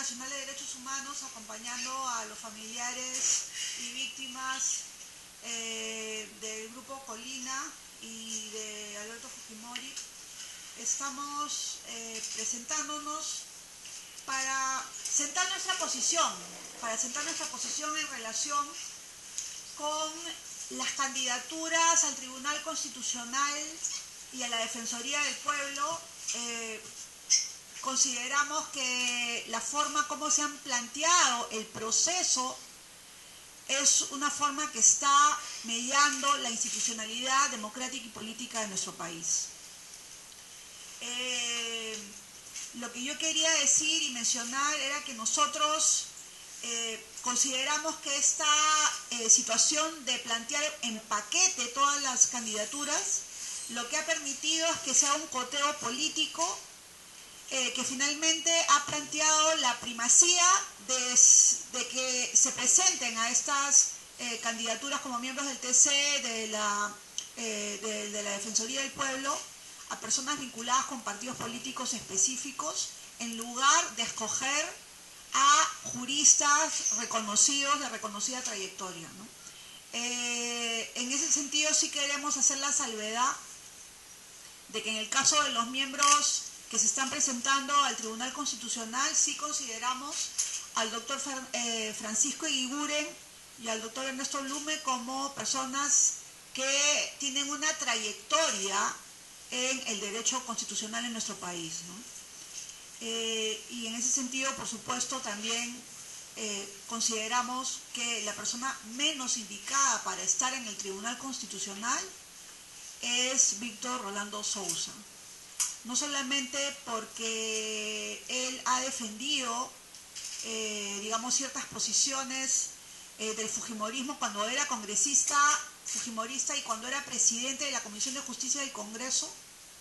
Nacional de Derechos Humanos, acompañando a los familiares y víctimas del Grupo Colina y de Alberto Fujimori. Estamos presentándonos para sentar nuestra posición en relación con las candidaturas al Tribunal Constitucional y a la Defensoría del Pueblo. Consideramos que la forma como se han planteado el proceso es una forma que está mediando la institucionalidad democrática y política de nuestro país. Lo que yo quería decir y mencionar era que nosotros consideramos que esta situación de plantear en paquete todas las candidaturas lo que ha permitido es que sea un coteo político que finalmente ha planteado la primacía de que se presenten a estas candidaturas como miembros del TC, de la Defensoría del Pueblo, a personas vinculadas con partidos políticos específicos, en lugar de escoger a juristas reconocidos, de reconocida trayectoria, ¿no? En ese sentido sí queremos hacer la salvedad de que en el caso de los miembros que se están presentando al Tribunal Constitucional, sí consideramos al doctor Francisco Eguiguren y al doctor Ernesto Blume como personas que tienen una trayectoria en el derecho constitucional en nuestro país, ¿no? Y en ese sentido, por supuesto, también consideramos que la persona menos indicada para estar en el Tribunal Constitucional es Víctor Rolando Sousa. No solamente porque él ha defendido, digamos, ciertas posiciones del fujimorismo cuando era congresista fujimorista y cuando era presidente de la Comisión de Justicia del Congreso,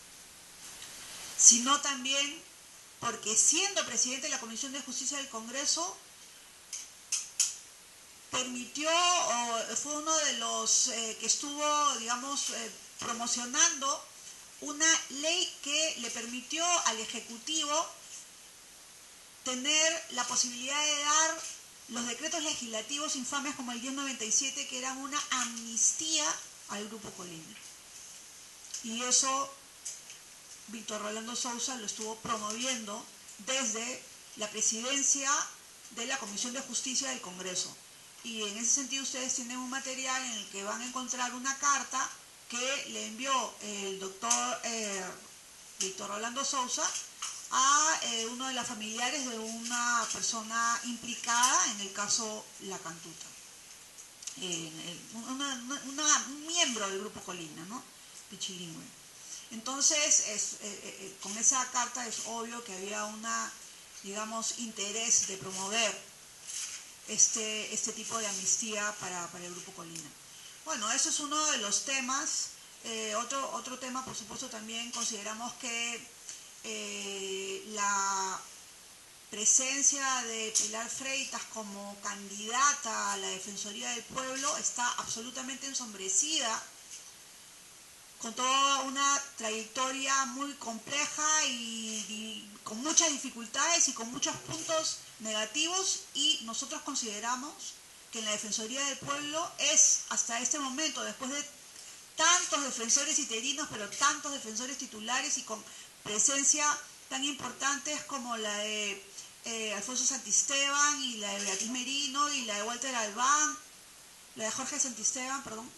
sino también porque siendo presidente de la Comisión de Justicia del Congreso, permitió, o fue uno de los que estuvo, digamos, promocionando una ley que le permitió al Ejecutivo tener la posibilidad de dar los decretos legislativos infames como el 1097, que eran una amnistía al Grupo Colina. Y eso Víctor Rolando Sousa lo estuvo promoviendo desde la presidencia de la Comisión de Justicia del Congreso. Y en ese sentido ustedes tienen un material en el que van a encontrar una carta que le envió el doctor Víctor Rolando Sousa a uno de los familiares de una persona implicada en el caso La Cantuta, un miembro del Grupo Colina, ¿no? Pichilingüe. Entonces, con esa carta es obvio que había una, digamos, interés de promover este tipo de amnistía para el Grupo Colina. Bueno, eso es uno de los temas. Otro tema, por supuesto, también consideramos que la presencia de Pilar Freitas como candidata a la Defensoría del Pueblo está absolutamente ensombrecida, con toda una trayectoria muy compleja y con muchas dificultades y con muchos puntos negativos, y nosotros consideramos que en la Defensoría del Pueblo es, hasta este momento, después de tantos defensores interinos, pero tantos defensores titulares y con presencia tan importantes como la de Alfonso Santisteban y la de Beatriz Merino y la de Walter Albán, la de Jorge Santisteban, perdón,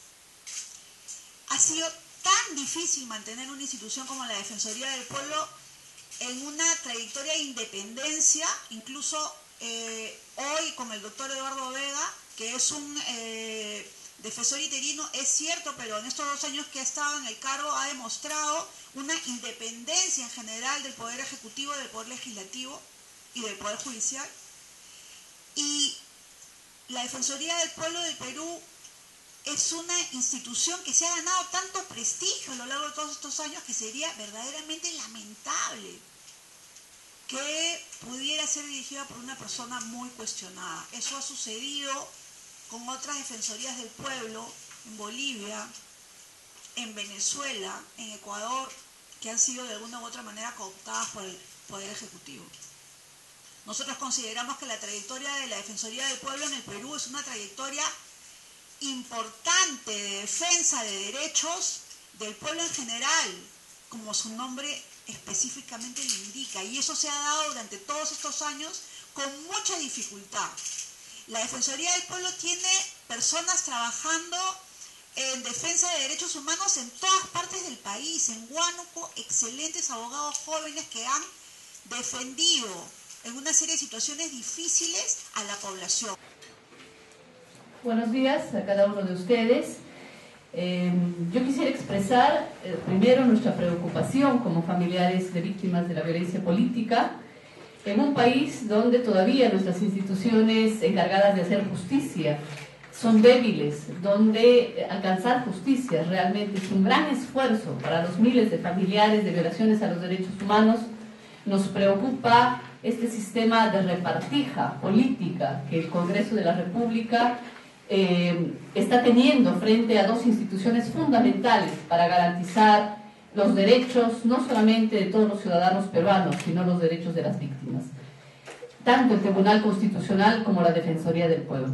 ha sido tan difícil mantener una institución como la Defensoría del Pueblo en una trayectoria de independencia, incluso hoy con el doctor Eduardo Vega, que es un defensor interino, es cierto, pero en estos 2 años que ha estado en el cargo ha demostrado una independencia en general del Poder Ejecutivo, del Poder Legislativo y del Poder Judicial. Y la Defensoría del Pueblo del Perú es una institución que se ha ganado tanto prestigio a lo largo de todos estos años que sería verdaderamente lamentable que pudiera ser dirigida por una persona muy cuestionada. Eso ha sucedido con otras defensorías del pueblo en Bolivia, en Venezuela, en Ecuador, que han sido de alguna u otra manera cooptadas por el Poder Ejecutivo. Nosotros consideramos que la trayectoria de la Defensoría del Pueblo en el Perú es una trayectoria importante de defensa de derechos del pueblo en general, como su nombre específicamente lo indica, y eso se ha dado durante todos estos años con mucha dificultad. La Defensoría del Pueblo tiene personas trabajando en defensa de derechos humanos en todas partes del país. En Huánuco, excelentes abogados jóvenes que han defendido en una serie de situaciones difíciles a la población. Buenos días a cada uno de ustedes. Yo quisiera expresar primero nuestra preocupación como familiares de víctimas de la violencia política en un país donde todavía nuestras instituciones encargadas de hacer justicia son débiles, donde alcanzar justicia realmente es un gran esfuerzo para los miles de familiares de violaciones a los derechos humanos. Nos preocupa este sistema de repartija política que el Congreso de la República está teniendo frente a dos instituciones fundamentales para garantizar los derechos no solamente de todos los ciudadanos peruanos, sino los derechos de las víctimas, tanto el Tribunal Constitucional como la Defensoría del Pueblo.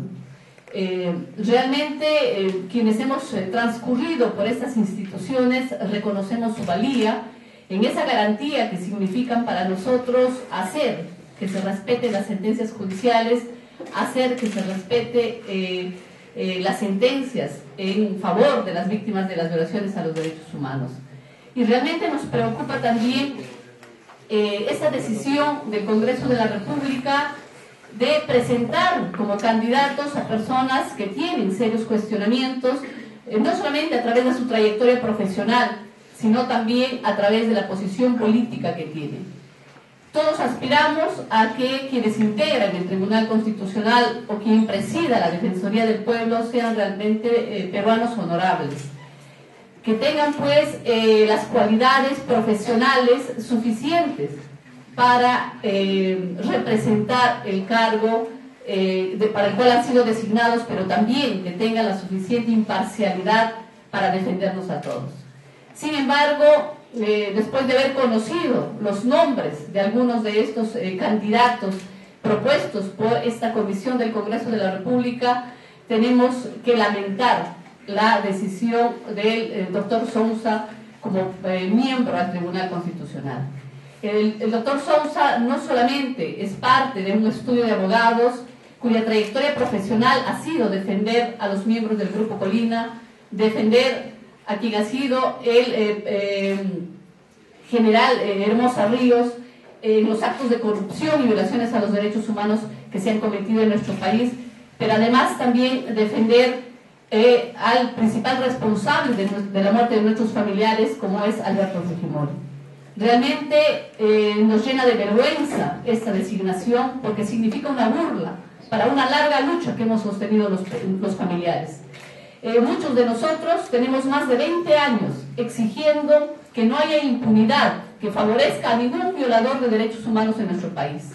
Realmente quienes hemos transcurrido por estas instituciones reconocemos su valía en esa garantía que significan para nosotros hacer que se respeten las sentencias judiciales, hacer que se respete las sentencias en favor de las víctimas de las violaciones a los derechos humanos. Y realmente nos preocupa también esta decisión del Congreso de la República de presentar como candidatos a personas que tienen serios cuestionamientos, no solamente a través de su trayectoria profesional, sino también a través de la posición política que tienen. Todos aspiramos a que quienes integran el Tribunal Constitucional o quien presida la Defensoría del Pueblo sean realmente peruanos honorables, que tengan pues las cualidades profesionales suficientes para representar el cargo para el cual han sido designados, pero también que tengan la suficiente imparcialidad para defendernos a todos. Sin embargo, después de haber conocido los nombres de algunos de estos candidatos propuestos por esta comisión del Congreso de la República, tenemos que lamentar la decisión del doctor Sousa como miembro al Tribunal Constitucional. El doctor Sousa no solamente es parte de un estudio de abogados cuya trayectoria profesional ha sido defender a los miembros del Grupo Colina, defender a quien ha sido el general Hermosa Ríos en los actos de corrupción y violaciones a los derechos humanos que se han cometido en nuestro país, pero además también defender al principal responsable de la muerte de nuestros familiares, como es Alberto Fujimori. Realmente nos llena de vergüenza esta designación porque significa una burla para una larga lucha que hemos sostenido los familiares. Muchos de nosotros tenemos más de 20 años exigiendo que no haya impunidad que favorezca a ningún violador de derechos humanos en nuestro país.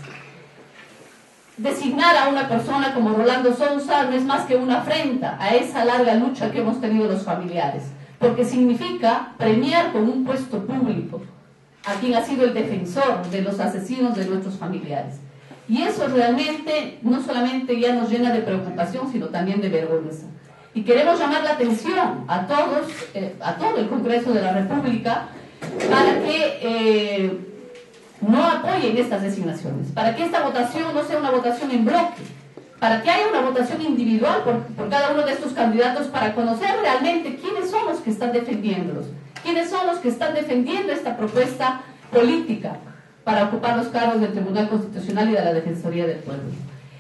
Designar a una persona como Rolando Sousa no es más que una afrenta a esa larga lucha que hemos tenido los familiares, porque significa premiar con un puesto público a quien ha sido el defensor de los asesinos de nuestros familiares. Y eso realmente no solamente ya nos llena de preocupación, sino también de vergüenza. Y queremos llamar la atención a todos, a todo el Congreso de la República, para que no apoyen estas designaciones, para que esta votación no sea una votación en bloque, para que haya una votación individual por cada uno de estos candidatos, para conocer realmente quiénes son los que están defendiéndolos, quiénes son los que están defendiendo esta propuesta política para ocupar los cargos del Tribunal Constitucional y de la Defensoría del Pueblo.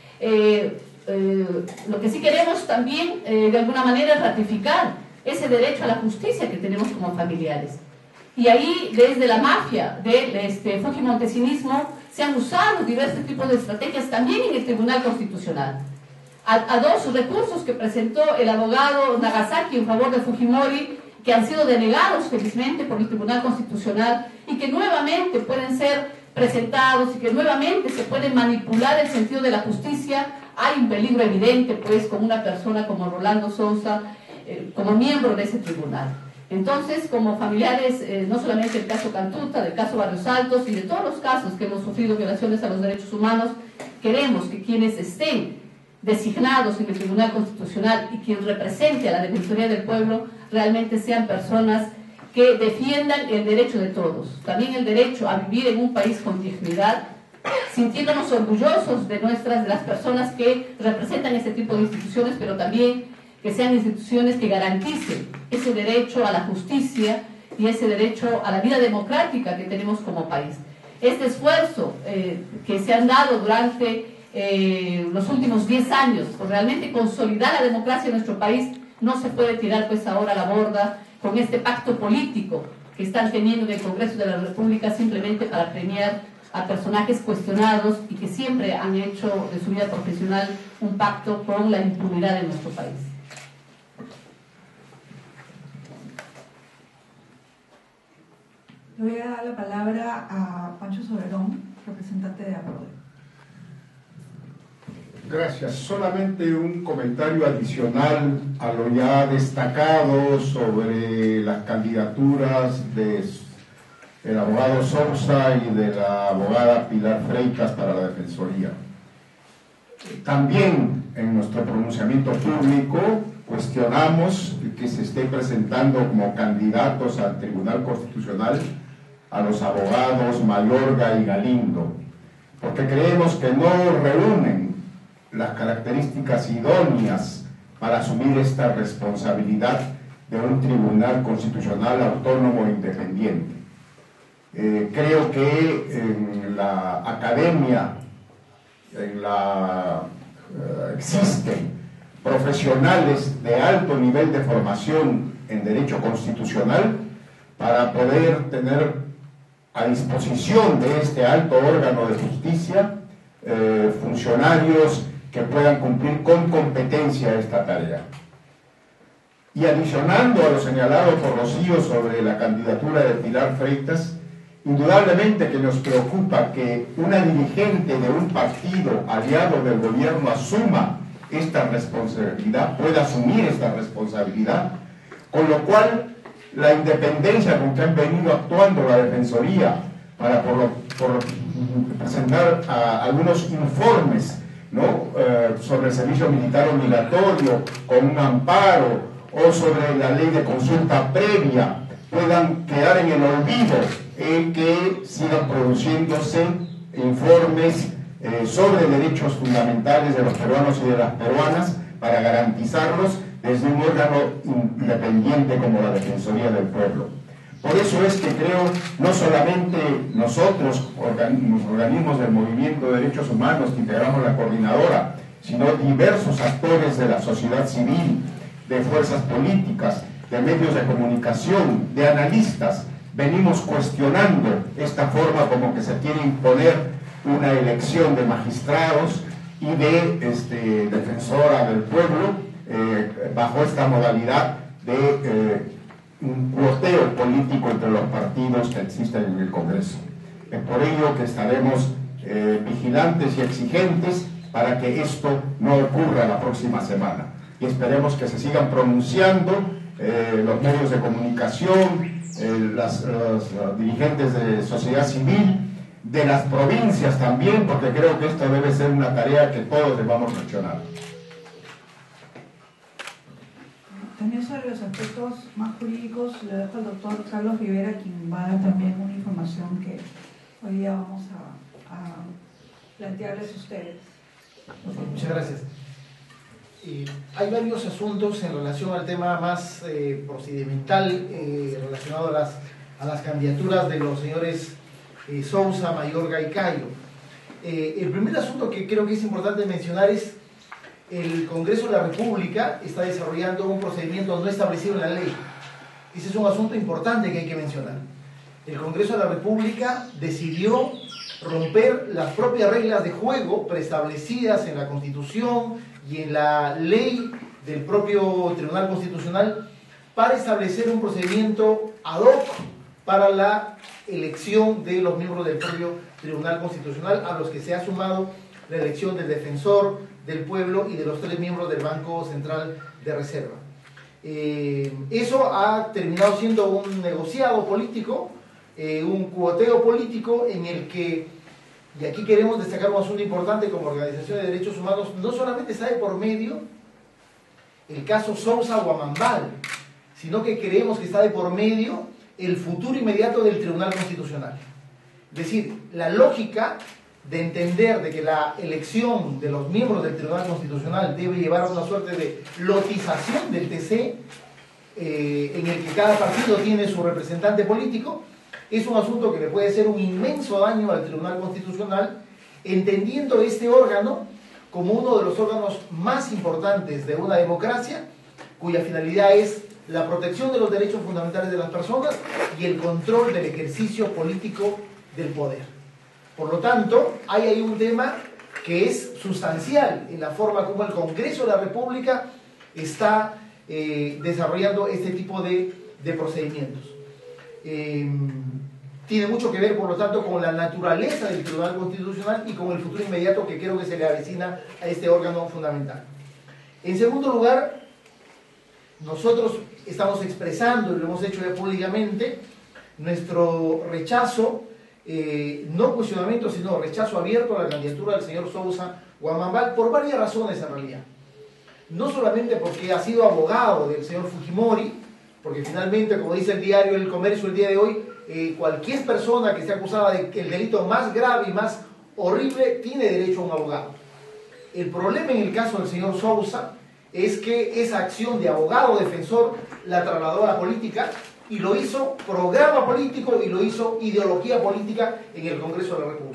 Lo que sí queremos también, de alguna manera, es ratificar ese derecho a la justicia que tenemos como familiares. Y ahí, desde la mafia del fujimontesinismo, se han usado diversos tipos de estrategias también en el Tribunal Constitucional. A dos recursos que presentó el abogado Nagasaki en favor de Fujimori, que han sido denegados felizmente por el Tribunal Constitucional y que nuevamente pueden ser presentados y que nuevamente se puede manipular el sentido de la justicia, hay un peligro evidente pues con una persona como Rolando Sousa como miembro de ese tribunal. Entonces, como familiares, no solamente del caso Cantuta, del caso Barrios Altos y de todos los casos que hemos sufrido violaciones a los derechos humanos, queremos que quienes estén designados en el Tribunal Constitucional y quien represente a la Defensoría del Pueblo realmente sean personas que defiendan el derecho de todos, también el derecho a vivir en un país con dignidad, sintiéndonos orgullosos de las personas que representan este tipo de instituciones, pero también que sean instituciones que garanticen ese derecho a la justicia y ese derecho a la vida democrática que tenemos como país. Este esfuerzo que se han dado durante los últimos 10 años por realmente consolidar la democracia en nuestro país no se puede tirar pues ahora a la borda con este pacto político que están teniendo en el Congreso de la República simplemente para premiar a personajes cuestionados y que siempre han hecho de su vida profesional un pacto con la impunidad en nuestro país. Le voy a dar la palabra a Pancho Soberón, representante de APRODE. Gracias. Solamente un comentario adicional a lo ya destacado sobre las candidaturas del abogado Sousa y de la abogada Pilar Freitas para la Defensoría. También en nuestro pronunciamiento público cuestionamos que se esté presentando como candidatos al Tribunal Constitucional a los abogados Mayorga y Galindo, porque creemos que no reúnen las características idóneas para asumir esta responsabilidad de un Tribunal Constitucional autónomo e independiente. Creo que en la academia existen profesionales de alto nivel de formación en derecho constitucional para poder tener a disposición de este alto órgano de justicia funcionarios que puedan cumplir con competencia esta tarea. Y adicionando a lo señalado por Rocío sobre la candidatura de Pilar Freitas, indudablemente que nos preocupa que una dirigente de un partido aliado del gobierno asuma esta responsabilidad, pueda asumir esta responsabilidad, con lo cual la independencia con que han venido actuando la Defensoría para por presentar algunos informes, ¿no? Sobre el servicio militar obligatorio con un amparo o sobre la ley de consulta previa puedan quedar en el olvido en que sigan produciéndose informes sobre derechos fundamentales de los peruanos y de las peruanas para garantizarlos desde un órgano independiente como la Defensoría del Pueblo. Por eso es que creo, no solamente nosotros, los organismos del movimiento de derechos humanos que integramos la coordinadora, sino diversos actores de la sociedad civil, de fuerzas políticas, de medios de comunicación, de analistas, venimos cuestionando esta forma como que se quiere imponer una elección de magistrados y de defensora del pueblo bajo esta modalidad de un cuoteo político entre los partidos que existen en el Congreso. Es por ello que estaremos vigilantes y exigentes para que esto no ocurra la próxima semana. Y esperemos que se sigan pronunciando los medios de comunicación, los dirigentes de sociedad civil, de las provincias también, porque creo que esto debe ser una tarea que todos debamos mencionar. También sobre los aspectos más jurídicos le dejo al doctor Carlos Rivera, quien va a dar también una información que hoy día vamos a plantearles a ustedes. Muchas gracias. Hay varios asuntos en relación al tema más procedimental relacionado a las candidaturas de los señores Sousa, Mayorga y Cayo. El primer asunto que creo que es importante mencionar es el Congreso de la República está desarrollando un procedimiento no establecido en la ley. Ese es un asunto importante que hay que mencionar. El Congreso de la República decidió romper las propias reglas de juego preestablecidas en la Constitución y en la ley del propio Tribunal Constitucional para establecer un procedimiento ad hoc para la elección de los miembros del propio Tribunal Constitucional, a los que se ha sumado la elección del defensor del pueblo y de los 3 miembros del Banco Central de Reserva. Eso ha terminado siendo un negociado político, un cuoteo político en el que, y aquí queremos destacar un asunto importante como organización de derechos humanos, no solamente está de por medio el caso Sousa Guamambal, sino que creemos que está de por medio el futuro inmediato del Tribunal Constitucional. Es decir, la lógica de entender de que la elección de los miembros del Tribunal Constitucional debe llevar a una suerte de lotización del TC, en el que cada partido tiene su representante político, es un asunto que le puede hacer un inmenso daño al Tribunal Constitucional, entendiendo este órgano como uno de los órganos más importantes de una democracia, cuya finalidad es la protección de los derechos fundamentales de las personas y el control del ejercicio político del poder. Por lo tanto, hay ahí un tema que es sustancial en la forma como el Congreso de la República está desarrollando este tipo de procedimientos. Tiene mucho que ver, por lo tanto, con la naturaleza del Tribunal Constitucional y con el futuro inmediato que creo que se le avecina a este órgano fundamental. En segundo lugar, nosotros estamos expresando, y lo hemos hecho ya públicamente, nuestro rechazo, no cuestionamiento, sino rechazo abierto a la candidatura del señor Sousa Guamambal por varias razones en realidad. No solamente porque ha sido abogado del señor Fujimori, porque finalmente, como dice el diario El Comercio el día de hoy, cualquier persona que esté acusada de que el delito más grave y más horrible tiene derecho a un abogado. El problema en el caso del señor Sousa es que esa acción de abogado defensor la trasladó a la política y lo hizo programa político y lo hizo ideología política en el Congreso de la República.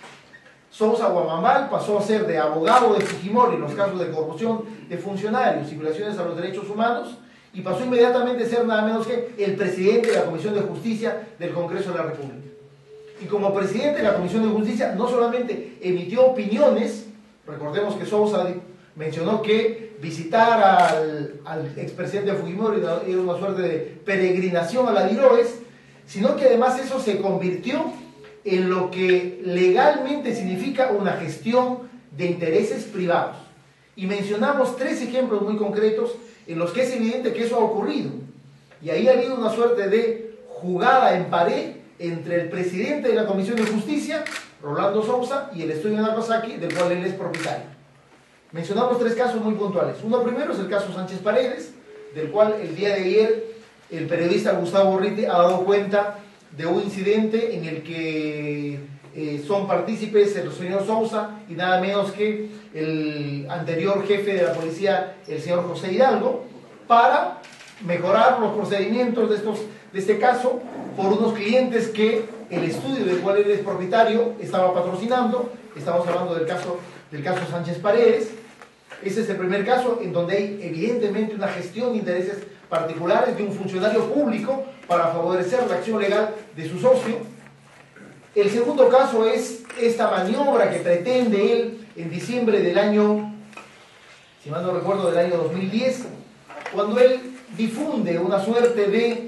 Sousa Guamambal pasó a ser de abogado de Fujimori en los casos de corrupción de funcionarios y violaciones a los derechos humanos, y pasó inmediatamente a ser nada menos que el presidente de la Comisión de Justicia del Congreso de la República. Y como presidente de la Comisión de Justicia no solamente emitió opiniones, recordemos que Sousa mencionó que visitar al expresidente Fujimori era una suerte de peregrinación a la Diroes, sino que además eso se convirtió en lo que legalmente significa una gestión de intereses privados. Y mencionamos 3 ejemplos muy concretos en los que es evidente que eso ha ocurrido. Y ahí ha habido una suerte de jugada en pared entre el presidente de la Comisión de Justicia, Rolando Sousa, y el estudio Nagasaki, del cual él es propietario. Mencionamos 3 casos muy puntuales. Uno primero es el caso Sánchez Paredes, del cual el día de ayer el periodista Gustavo Urruti ha dado cuenta de un incidente en el que son partícipes el señor Sousa y nada menos que el anterior jefe de la policía, el señor José Hidalgo, para mejorar los procedimientos de este caso por unos clientes que el estudio del cual él es propietario estaba patrocinando. Estamos hablando del caso Sánchez Paredes. Ese es el primer caso en donde hay evidentemente una gestión de intereses particulares de un funcionario público para favorecer la acción legal de su socio. El segundo caso es esta maniobra que pretende él en diciembre del año, si mal no recuerdo, del año 2010, cuando él difunde una suerte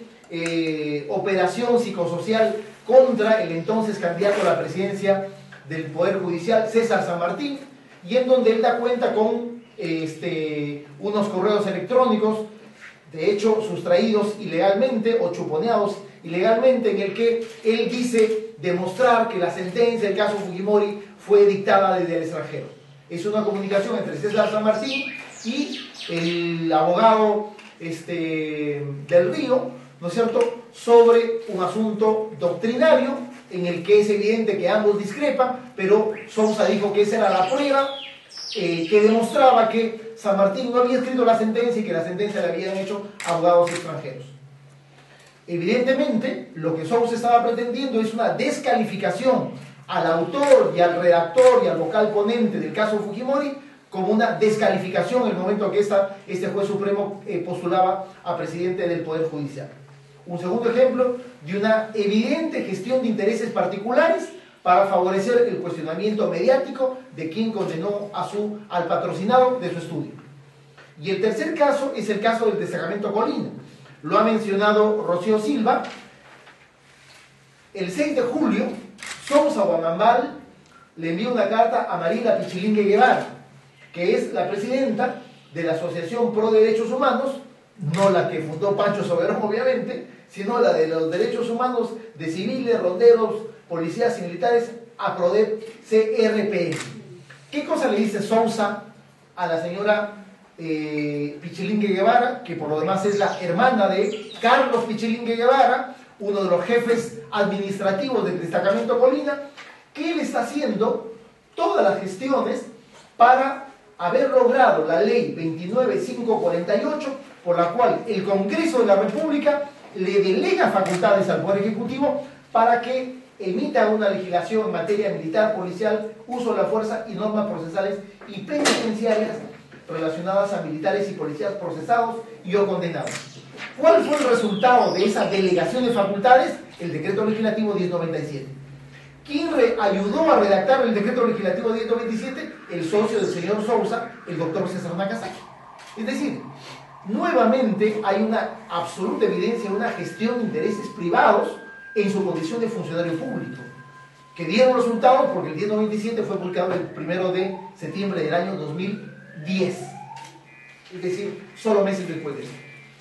de operación psicosocial contra el entonces candidato a la presidencia del Poder Judicial, César San Martín, y en donde él da cuenta con unos correos electrónicos, de hecho sustraídos ilegalmente o chuponeados ilegalmente, en el que él dice demostrar que la sentencia del caso Fujimori fue dictada desde el extranjero. Es una comunicación entre César San Martín y el abogado del Río, ¿no es cierto?, sobre un asunto doctrinario en el que es evidente que ambos discrepan, pero Sousa dijo que esa era la prueba que demostraba que San Martín no había escrito la sentencia y que la sentencia la habían hecho abogados extranjeros. Evidentemente, lo que Sousa estaba pretendiendo es una descalificación al autor y al redactor y al vocal ponente del caso Fujimori, como una descalificación en el momento que este juez supremo postulaba a presidente del Poder Judicial. Un segundo ejemplo de una evidente gestión de intereses particulares para favorecer el cuestionamiento mediático de quien condenó al patrocinado de su estudio. Y el tercer caso es el caso del destacamento Colina. Lo ha mencionado Rocío Silva. El 6 de julio, Sousa Guamambal le envió una carta a Marila Pichilingue Guevara, que es la presidenta de la Asociación Pro Derechos Humanos, no la que fundó Pancho Soberón, obviamente, sino la de los derechos humanos de civiles, ronderos, policías y militares, APRODEP CRPM. ¿Qué cosa le dice Sousa a la señora Pichilingue Guevara, que por lo demás es la hermana de Carlos Pichilingue Guevara, uno de los jefes administrativos del destacamento Colina, que él está haciendo todas las gestiones para haber logrado la ley 29548, por la cual el Congreso de la República le delega facultades al Poder Ejecutivo para que emita una legislación en materia militar, policial, uso de la fuerza y normas procesales y penitenciarias relacionadas a militares y policías procesados y o condenados. ¿Cuál fue el resultado de esa delegación de facultades? El decreto legislativo 1097. ¿Quién ayudó a redactar el decreto legislativo 1097? El socio del señor Sousa, el doctor César Nakazaki. Es decir, nuevamente hay una absoluta evidencia de una gestión de intereses privados en su condición de funcionario público, que dieron resultados porque el 1097 fue publicado el 1 de septiembre del año 2010. Es decir, solo meses después de eso.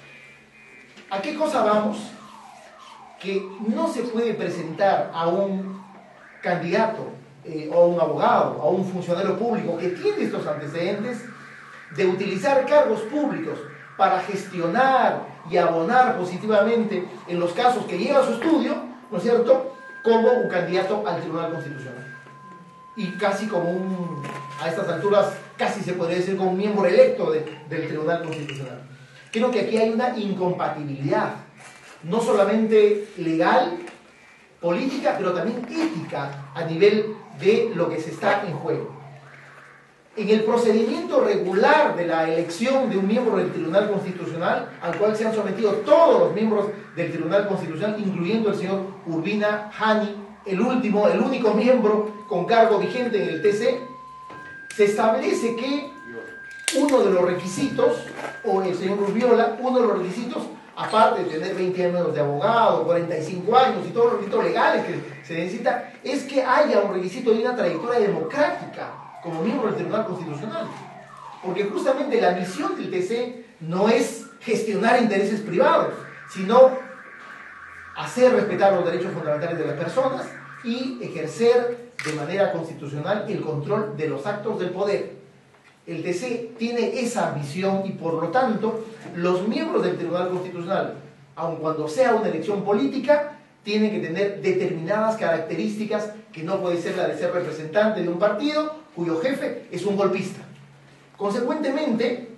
¿A qué cosa vamos? Que no se puede presentar a un candidato o a un abogado, a un funcionario público que tiene estos antecedentes de utilizar cargos públicos para gestionar y abonar positivamente en los casos que lleva a su estudio, ¿no es cierto?, como un candidato al Tribunal Constitucional. Y casi como a estas alturas, casi se podría decir como un miembro electo del Tribunal Constitucional. Creo que aquí hay una incompatibilidad, no solamente legal, política, pero también ética a nivel de lo que se está en juego. En el procedimiento regular de la elección de un miembro del Tribunal Constitucional, al cual se han sometido todos los miembros del Tribunal Constitucional, incluyendo el señor Urbina Hani, el único miembro con cargo vigente en el TC, se establece que uno de los requisitos, o el señor Urbiola, uno de los requisitos, aparte de tener 20 años de abogado, 45 años y todos los requisitos legales que se necesita, es que haya un requisito de una trayectoria democrática como miembro del Tribunal Constitucional. Porque justamente la misión del TC no es gestionar intereses privados, sino hacer respetar los derechos fundamentales de las personas y ejercer de manera constitucional el control de los actos del poder. El TC tiene esa misión y por lo tanto los miembros del Tribunal Constitucional, aun cuando sea una elección política, tienen que tener determinadas características que no puede ser la de ser representante de un partido cuyo jefe es un golpista. Consecuentemente,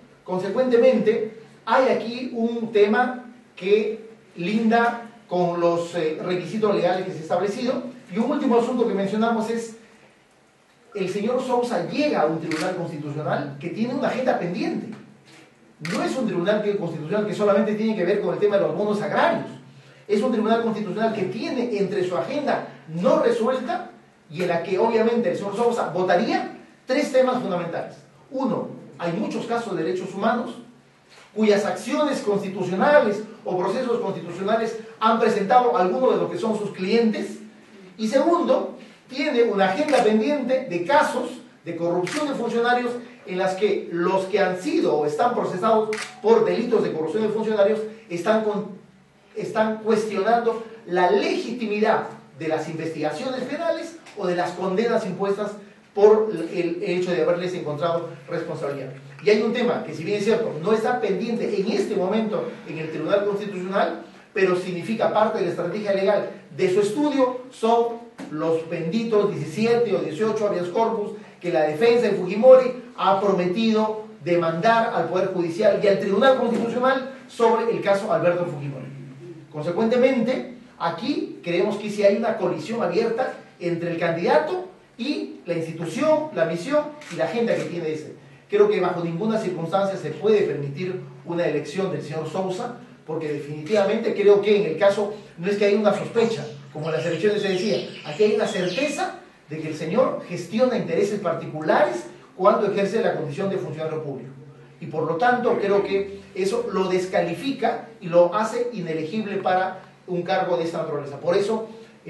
hay aquí un tema que linda con los requisitos legales que se han establecido. Y un último asunto que mencionamos es: el señor Sousa llega a un tribunal constitucional que tiene una agenda pendiente. No es un tribunal constitucional que solamente tiene que ver con el tema de los bonos agrarios. Es un tribunal constitucional que tiene entre su agenda no resuelta y en la que obviamente el señor Sousa votaría 3 temas fundamentales. Uno, hay muchos casos de derechos humanos cuyas acciones constitucionales o procesos constitucionales han presentado algunos de los que son sus clientes. Y segundo, tiene una agenda pendiente de casos de corrupción de funcionarios en las que los que han sido o están procesados por delitos de corrupción de funcionarios están cuestionando la legitimidad de las investigaciones penales o de las condenas impuestas por el hecho de haberles encontrado responsabilidad. Y hay un tema que, si bien es cierto, no está pendiente en este momento en el Tribunal Constitucional, pero significa parte de la estrategia legal de su estudio, son los benditos 17 o 18 habeas corpus que la defensa de Fujimori ha prometido demandar al Poder Judicial y al Tribunal Constitucional sobre el caso Alberto Fujimori. Consecuentemente, aquí creemos que sí hay una colisión abierta entre el candidato y la institución, la misión y la agenda que tiene ese. Creo que bajo ninguna circunstancia se puede permitir una elección del señor Sousa, porque definitivamente creo que en el caso no es que haya una sospecha, como en las elecciones se decía, aquí hay una certeza de que el señor gestiona intereses particulares cuando ejerce la condición de funcionario público. Y por lo tanto creo que eso lo descalifica y lo hace inelegible para un cargo de esta naturaleza. Por eso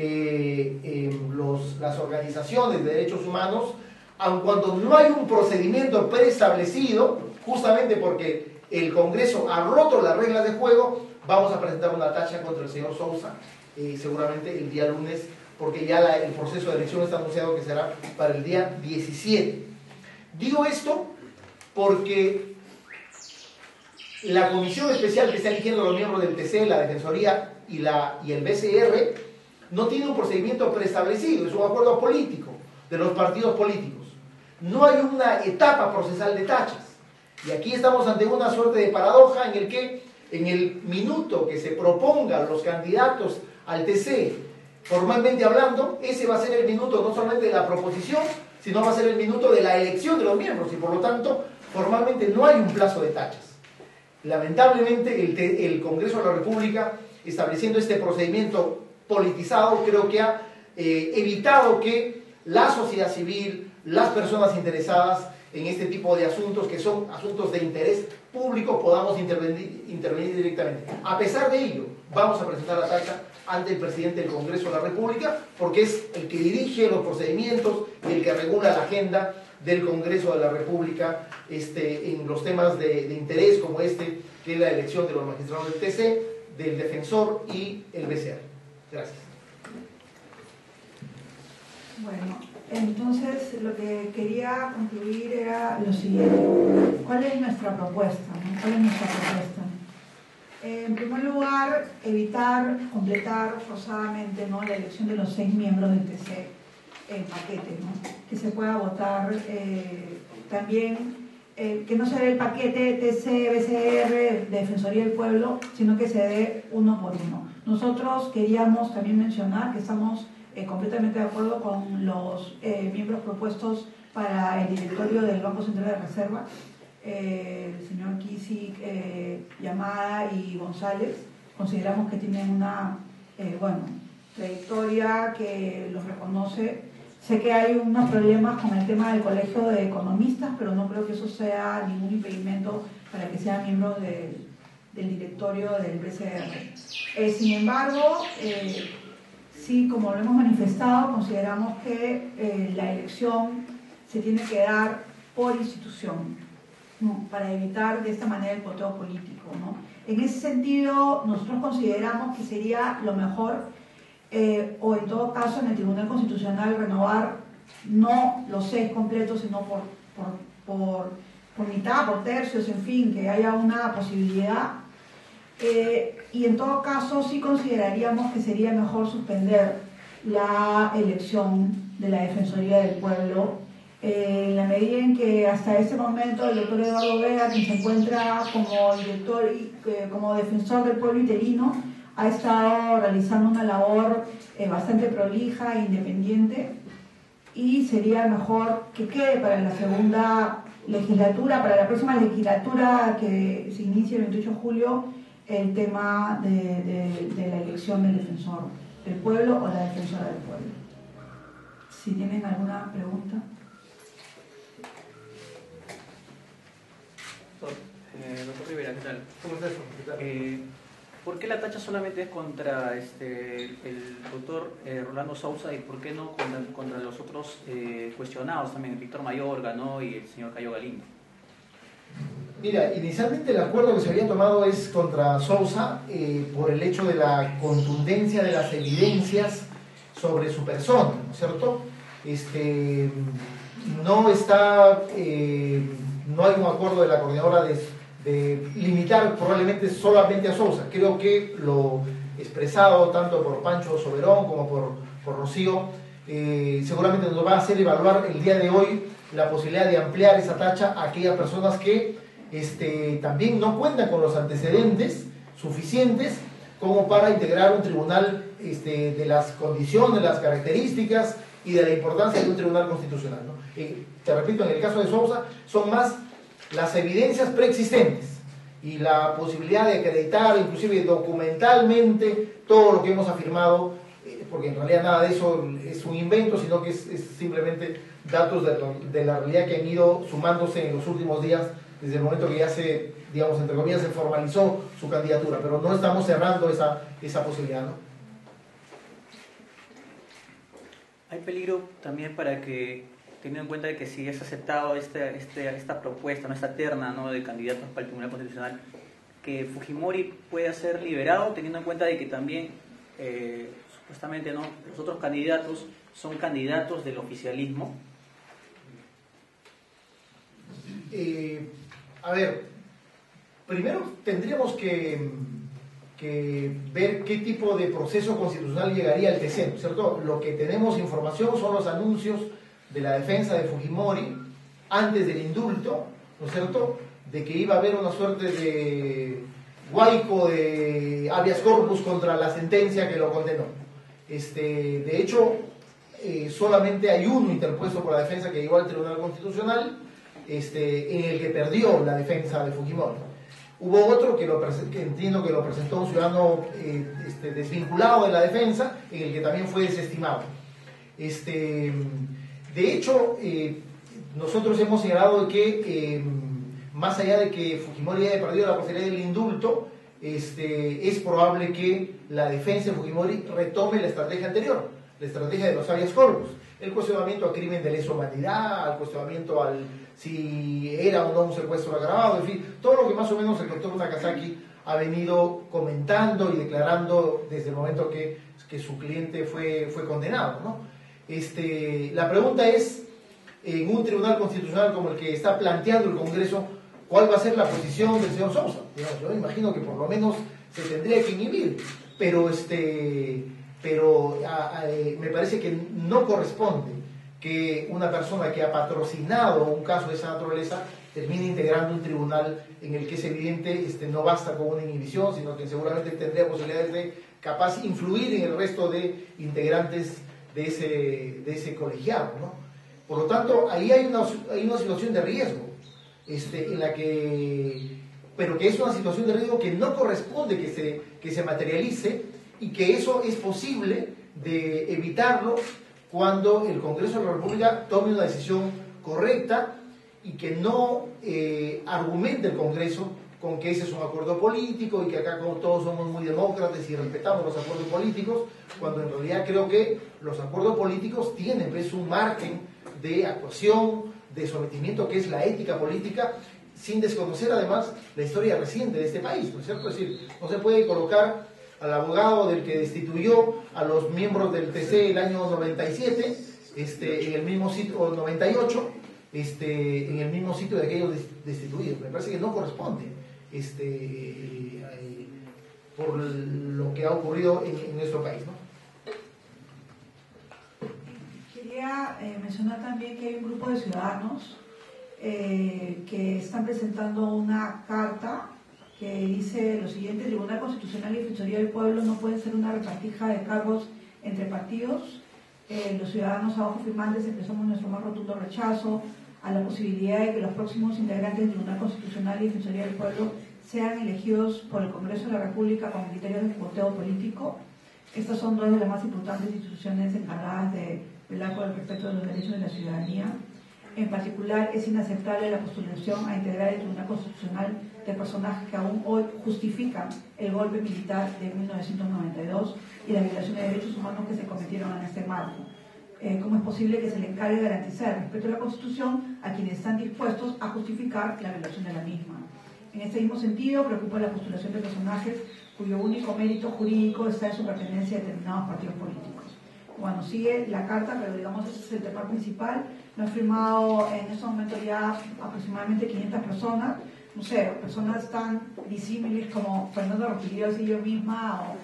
las organizaciones de derechos humanos, aun cuando no hay un procedimiento preestablecido, justamente porque el Congreso ha roto las reglas de juego, vamos a presentar una tacha contra el señor Sousa, seguramente el día lunes, porque ya el proceso de elección está anunciado que será para el día 17. Digo esto porque la comisión especial que está eligiendo a los miembros del TC, la Defensoría y el BCR, no tiene un procedimiento preestablecido, es un acuerdo político de los partidos políticos. No hay una etapa procesal de tachas. Y aquí estamos ante una suerte de paradoja en el que en el minuto que se propongan los candidatos al TC, formalmente hablando, ese va a ser el minuto no solamente de la proposición, sino va a ser el minuto de la elección de los miembros y por lo tanto formalmente no hay un plazo de tachas. Lamentablemente el Congreso de la República, estableciendo este procedimiento politizado, creo que ha evitado que la sociedad civil, las personas interesadas en este tipo de asuntos que son asuntos de interés público podamos intervenir directamente. A pesar de ello, vamos a presentar la tacha ante el presidente del Congreso de la República porque es el que dirige los procedimientos y el que regula la agenda del Congreso de la República en los temas de interés como que es la elección de los magistrados del TC, del defensor y el BCR. Gracias. Bueno, entonces lo que quería concluir era lo siguiente. ¿Cuál es nuestra propuesta? ¿Cuál es nuestra propuesta? En primer lugar, evitar completar forzadamente, ¿no?, la elección de los 6 miembros del TC en paquete, ¿no?, que se pueda votar también, que no se dé el paquete TC, BCR, Defensoría del Pueblo, sino que se dé uno por uno. Nosotros queríamos también mencionar que estamos completamente de acuerdo con los miembros propuestos para el directorio del Banco Central de Reserva, el señor Kisic, Yamada y González. Consideramos que tienen una trayectoria que los reconoce. Sé que hay unos problemas con el tema del Colegio de Economistas, pero no creo que eso sea ningún impedimento para que sean miembros del directorio del BCR. Sin embargo, sí, como lo hemos manifestado, consideramos que la elección se tiene que dar por institución, ¿no?, para evitar de esta manera el poteo político, ¿no? En ese sentido, nosotros consideramos que sería lo mejor, o en todo caso en el Tribunal Constitucional, renovar no los 6 completos, sino por mitad, por tercios, en fin, que haya una posibilidad. Y en todo caso sí consideraríamos que sería mejor suspender la elección de la Defensoría del Pueblo, en la medida en que hasta ese momento el doctor Eduardo Vega, quien se encuentra como director como defensor del pueblo interino, ha estado realizando una labor bastante prolija e independiente, y sería mejor que quede para la segunda legislatura, para la próxima legislatura que se inicie el 28 de julio, el tema de la elección del defensor del pueblo o la defensora del pueblo. Si tienen alguna pregunta. Doctor Rivera, ¿qué tal? ¿Cómo estás? ¿Qué tal? ¿Por qué la tacha solamente es contra el doctor Rolando Sousa y por qué no contra los otros cuestionados también, el Víctor Mayorga, ¿no?, y el señor Cayo Galindo? Mira, inicialmente el acuerdo que se había tomado es contra Sousa por el hecho de la contundencia de las evidencias sobre su persona, ¿no es cierto? No hay un acuerdo de la coordinadora de limitar probablemente solamente a Sousa. Creo que lo expresado tanto por Pancho Soberón como por Rocío seguramente nos va a hacer evaluar el día de hoy la posibilidad de ampliar esa tacha a aquellas personas que también no cuentan con los antecedentes suficientes como para integrar un tribunal de las condiciones, las características y de la importancia de un tribunal constitucional, ¿no? Te repito, en el caso de Sousa son más las evidencias preexistentes y la posibilidad de acreditar inclusive documentalmente todo lo que hemos afirmado, porque en realidad nada de eso es un invento, sino que es simplemente datos de la realidad que han ido sumándose en los últimos días, desde el momento que ya se, digamos, entre comillas, se formalizó su candidatura, pero no estamos cerrando esa posibilidad, ¿no? Hay peligro también para que teniendo en cuenta de que si es aceptado esta propuesta, ¿no? Esta terna, ¿no? De candidatos para el Tribunal Constitucional, que Fujimori pueda ser liberado, teniendo en cuenta de que también supuestamente, ¿no? Los otros candidatos son candidatos del oficialismo. A ver, primero tendríamos que ver qué tipo de proceso constitucional llegaría al TC, ¿no es cierto? Lo que tenemos información son los anuncios de la defensa de Fujimori antes del indulto, ¿no es cierto?, de que iba a haber una suerte de huaico de habeas corpus contra la sentencia que lo condenó. De hecho, solamente hay uno interpuesto por la defensa que llegó al Tribunal Constitucional, en el que perdió la defensa de Fujimori. Hubo otro que entiendo que lo presentó un ciudadano desvinculado de la defensa, en el que también fue desestimado. De hecho, nosotros hemos señalado que más allá de que Fujimori haya perdido la posibilidad del indulto, es probable que la defensa de Fujimori retome la estrategia anterior, la estrategia de los habeas corpus, el cuestionamiento al crimen de lesa humanidad, al cuestionamiento al si era o no un secuestro agravado, en fin, todo lo que más o menos el doctor Nakazaki ha venido comentando y declarando desde el momento que su cliente fue condenado, ¿no? La pregunta es, en un tribunal constitucional como el que está planteando el Congreso, ¿cuál va a ser la posición del señor Sousa? Yo me imagino que por lo menos se tendría que inhibir, pero me parece que no corresponde que una persona que ha patrocinado un caso de esa naturaleza termine integrando un tribunal en el que es evidente no basta con una inhibición, sino que seguramente tendría posibilidades de capaz influir en el resto de integrantes de ese colegiado, ¿no? Por lo tanto, ahí hay una situación de riesgo, en la pero que es una situación de riesgo que no corresponde que se materialice, y que eso es posible de evitarlo cuando el Congreso de la República tome una decisión correcta y que no argumente el Congreso con que ese es un acuerdo político y que acá como todos somos muy demócratas y respetamos los acuerdos políticos, cuando en realidad creo que los acuerdos políticos tienen pues un margen de actuación, de sometimiento, que es la ética política, sin desconocer además la historia reciente de este país, ¿no es cierto? Es decir, no se puede colocar al abogado del que destituyó a los miembros del TC el año 97, en el mismo sitio, o 98, en el mismo sitio de aquellos destituidos. Me parece que no corresponde, por lo que ha ocurrido en nuestro país, ¿no? Quería mencionar también que hay un grupo de ciudadanos que están presentando una carta que dice lo siguiente: el Tribunal Constitucional y Defensoría del Pueblo no pueden ser una repartija de cargos entre partidos. Los ciudadanos abajo firmantes expresamos nuestro más rotundo rechazo a la posibilidad de que los próximos integrantes del Tribunal Constitucional y Defensoría del Pueblo sean elegidos por el Congreso de la República con criterios de voteo político. Estas son dos de las más importantes instituciones encargadas de velar por el respeto de los derechos de la ciudadanía. En particular, es inaceptable la postulación a integrar el Tribunal Constitucional de personajes que aún hoy justifican el golpe militar de 1992 y la violación de derechos humanos que se cometieron en este marco. ¿Cómo es posible que se le encargue de garantizar el respeto a la Constitución a quienes están dispuestos a justificar la violación de la misma? En este mismo sentido, preocupa la postulación de personajes cuyo único mérito jurídico está en su pertenencia a determinados partidos políticos. Bueno, sigue la carta, pero digamos ese es el tema principal. Lo han firmado en estos momentos ya aproximadamente 500 personas. No sé, personas tan disímiles como Fernando Roquillo, y yo misma, o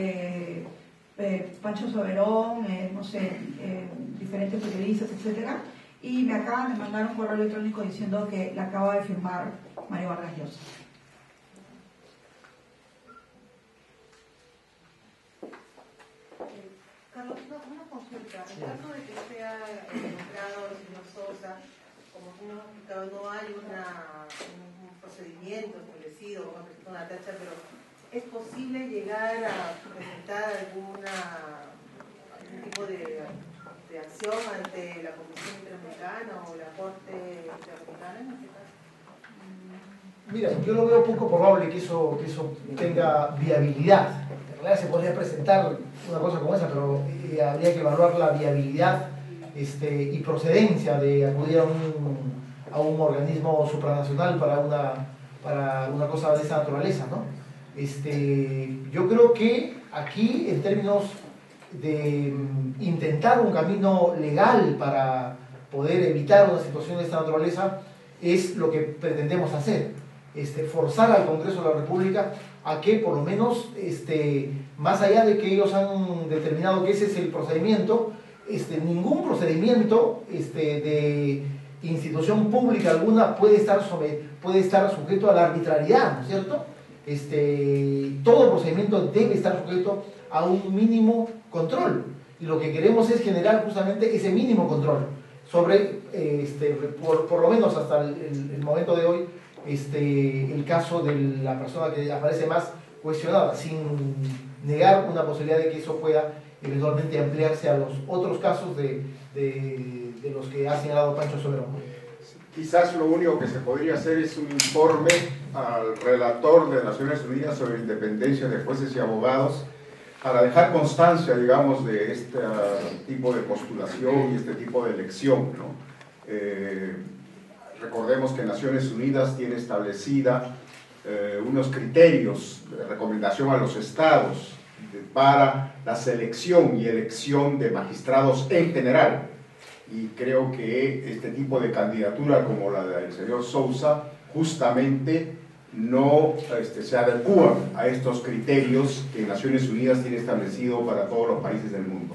Pancho Soberón, no sé, diferentes periodistas, etcétera. Y me acaban de mandar un correo electrónico diciendo que la acaba de firmar Mario Vargas Llosa. Carlos, una consulta. En caso de que sea nombrado el señor Sousa, como tú nos has explicado, no hay un procedimiento establecido, vamos a presentar una tacha, pero ¿es posible llegar a presentar algún tipo de acción ante la Comisión Interamericana o la Corte Interamericana en este caso? Mira, yo lo veo poco probable que eso tenga viabilidad. En realidad se podría presentar una cosa como esa, pero habría que evaluar la viabilidad y procedencia de acudir a un organismo supranacional para una cosa de esa naturaleza, ¿no? Yo creo que aquí, en términos de intentar un camino legal para poder evitar una situación de esta naturaleza, es lo que pretendemos hacer, forzar al Congreso de la República a que por lo menos, más allá de que ellos han determinado que ese es el procedimiento, ningún procedimiento de institución pública alguna puede estar sujeto a la arbitrariedad, ¿no es cierto? Todo procedimiento debe estar sujeto a un mínimo control, y lo que queremos es generar justamente ese mínimo control sobre, por lo menos hasta el momento de hoy, el caso de la persona que aparece más cuestionada, sin negar una posibilidad de que eso pueda eventualmente ampliarse a los otros casos de los que ha señalado Pancho Soberón. Quizás lo único que se podría hacer es un informe al relator de Naciones Unidas sobre independencia de jueces y abogados, para dejar constancia, digamos, de este tipo de postulación y este tipo de elección, ¿no? Recordemos que Naciones Unidas tiene establecida unos criterios de recomendación a los estados para la selección y elección de magistrados en general, y creo que este tipo de candidatura como la del señor Sousa justamente no se adecúan a estos criterios que Naciones Unidas tiene establecido para todos los países del mundo.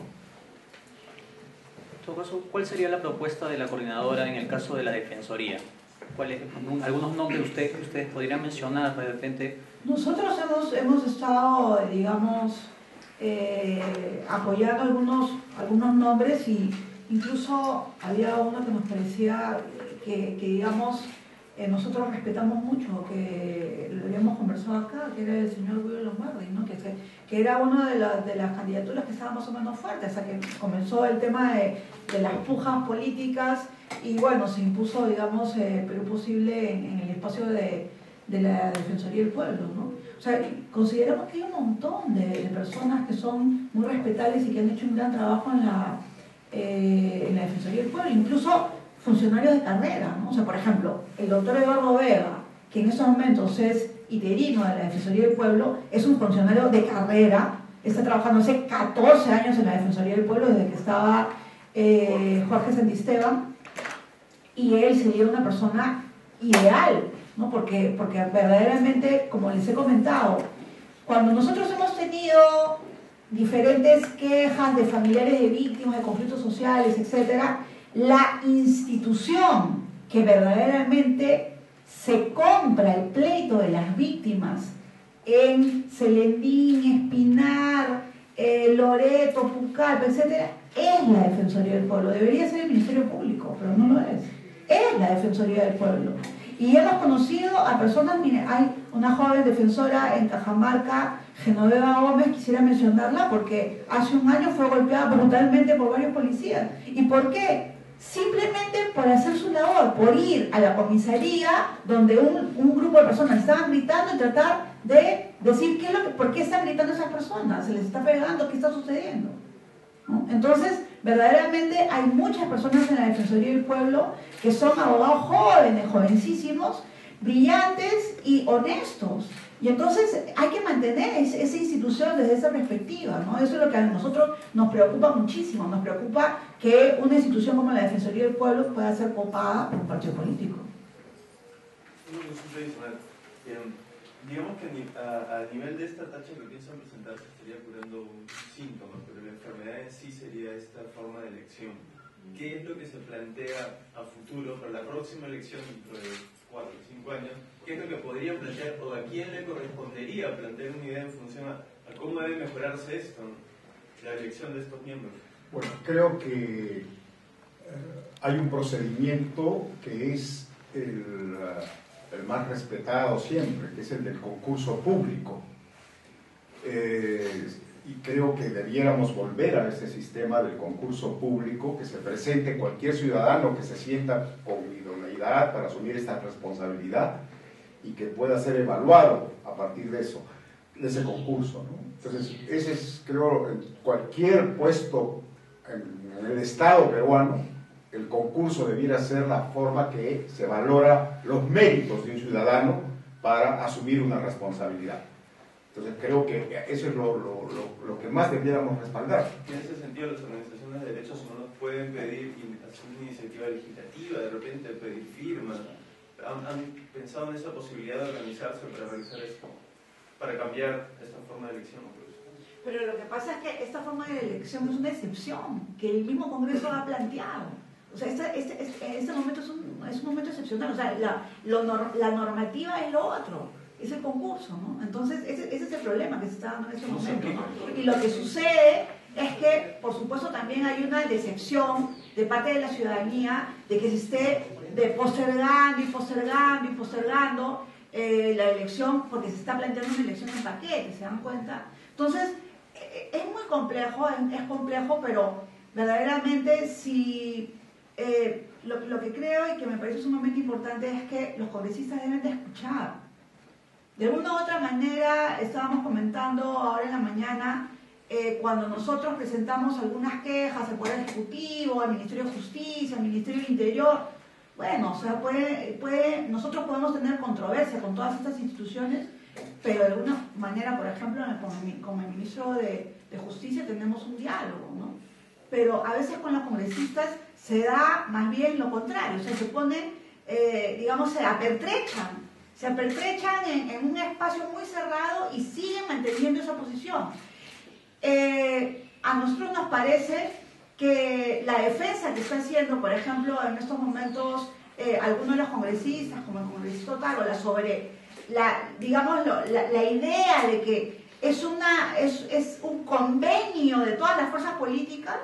En todo caso, ¿cuál sería la propuesta de la coordinadora en el caso de la Defensoría? ¿Algunos nombres que ustedes podrían mencionar de repente? Nosotros hemos estado, digamos, apoyando algunos nombres, y incluso había uno que nos parecía que digamos, nosotros respetamos mucho, que lo habíamos conversado acá, que era el señor Guido Lombardi, ¿no? que era una de las candidaturas que estaba más o menos fuerte, hasta que comenzó el tema de las pujas políticas, y bueno, se impuso, digamos, pero posible en el espacio de la Defensoría del Pueblo, ¿no? O sea, consideramos que hay un montón de personas que son muy respetables y que han hecho un gran trabajo en la Defensoría del Pueblo, incluso funcionarios de carrera, ¿no? O sea, por ejemplo, el doctor Eduardo Vega, que en estos momentos es interino de la Defensoría del Pueblo, es un funcionario de carrera, está trabajando hace 14 años en la Defensoría del Pueblo, desde que estaba Jorge Santisteban, y él sería una persona ideal, ¿no? Porque verdaderamente, como les he comentado, cuando nosotros hemos tenido diferentes quejas de familiares de víctimas de conflictos sociales, etcétera, la institución que verdaderamente se compra el pleito de las víctimas en Celendín, Espinar, Loreto, Pucallpa, etcétera, es la Defensoría del Pueblo. Debería ser el Ministerio Público, pero no lo es. Es la Defensoría del Pueblo. Y hemos conocido a personas, mire, hay una joven defensora en Cajamarca, Genoveva Gómez, quisiera mencionarla porque hace un año fue golpeada brutalmente por varios policías. ¿Y por qué? Simplemente por hacer su labor, por ir a la comisaría donde un grupo de personas estaban gritando y tratar de decir por qué están gritando esas personas, se les está pegando, qué está sucediendo, ¿no? Entonces, verdaderamente hay muchas personas en la Defensoría del Pueblo que son abogados jóvenes, jovencísimos, brillantes y honestos. Y entonces hay que mantener esa institución desde esa perspectiva, ¿no? Eso es lo que a nosotros nos preocupa muchísimo. Nos preocupa que una institución como la Defensoría del Pueblo pueda ser copada por un partido político. Digamos que a nivel de esta tacha que piensan presentar se estaría curando un síntoma, pero la enfermedad en sí sería esta forma de elección. ¿Qué es lo que se plantea a futuro para la próxima elección dentro de 4 o 5 años? ¿Qué es lo que podría plantear o a quién le correspondería plantear una idea en función a cómo debe mejorarse esto, la elección de estos miembros? Bueno, creo que hay un procedimiento que es el más respetado siempre, que es el del concurso público. Y creo que debiéramos volver a ese sistema del concurso público, que se presente cualquier ciudadano que se sienta con idoneidad para asumir esta responsabilidad y que pueda ser evaluado a partir de eso, de ese concurso, ¿no? Entonces, ese es, creo, cualquier puesto en el Estado peruano, el concurso debiera ser la forma que se valora los méritos de un ciudadano para asumir una responsabilidad. Entonces creo que eso es lo que más debiéramos respaldar. En ese sentido, las organizaciones de derechos humanos pueden pedir hacer una iniciativa legislativa, de repente pedir firmas. ¿Han pensado en esa posibilidad de organizarse para realizar esto, para cambiar esta forma de elección? Pero lo que pasa es que esta forma de elección es una excepción, que el mismo Congreso ha planteado. O sea, este momento es un momento excepcional. O sea, la normativa es lo otro, es el concurso, ¿no? Entonces, ese es el problema que se está dando en este momento, ¿no? Y lo que sucede es que, por supuesto, también hay una decepción de parte de la ciudadanía de que se esté postergando y postergando y postergando la elección, porque se está planteando una elección en paquete, ¿se dan cuenta? Entonces, es muy complejo, es complejo, pero verdaderamente si lo que creo y que me parece sumamente importante es que los congresistas deben de escuchar. De una u otra manera, estábamos comentando ahora en la mañana, cuando nosotros presentamos algunas quejas al Poder Ejecutivo, al Ministerio de Justicia, al Ministerio del Interior, bueno, o sea, nosotros podemos tener controversia con todas estas instituciones, pero de alguna manera, por ejemplo, con el ministro de Justicia tenemos un diálogo, ¿no? Pero a veces con los congresistas se da más bien lo contrario, o sea, se ponen, digamos, se apertrechan en un espacio muy cerrado y siguen manteniendo esa posición. A nosotros nos parece que la defensa que está haciendo, por ejemplo, en estos momentos, algunos de los congresistas, como el congresista Otárola, sobre la idea de que es un convenio de todas las fuerzas políticas,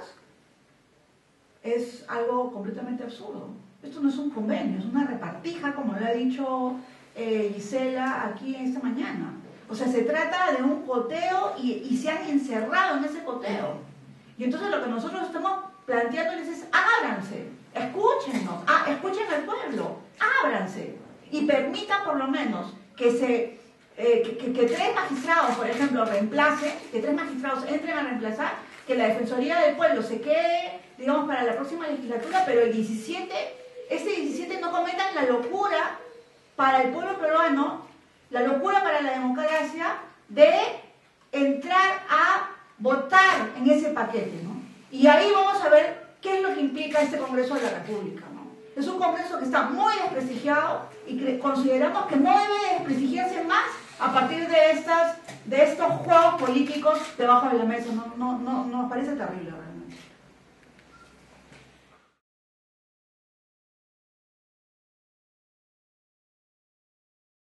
es algo completamente absurdo. Esto no es un convenio, es una repartija, como lo ha dicho Gisela aquí esta mañana. O sea, se trata de un coteo y se han encerrado en ese coteo. Y entonces lo que nosotros estamos planteándoles es: ábranse, escúchenos, escuchen al pueblo, ábranse y permitan por lo menos que tres magistrados, por ejemplo, reemplacen, que tres magistrados entren a reemplazar, que la Defensoría del Pueblo se quede, digamos, para la próxima legislatura, pero ese 17 no cometan la locura para el pueblo peruano, la locura para la democracia de entrar a votar en ese paquete, ¿no? Y ahí vamos a ver qué es lo que implica este Congreso de la República, ¿no? Es un Congreso que está muy desprestigiado y consideramos que no debe desprestigiarse más a partir de estos juegos políticos debajo de la mesa. No, nos parece terrible, ¿verdad?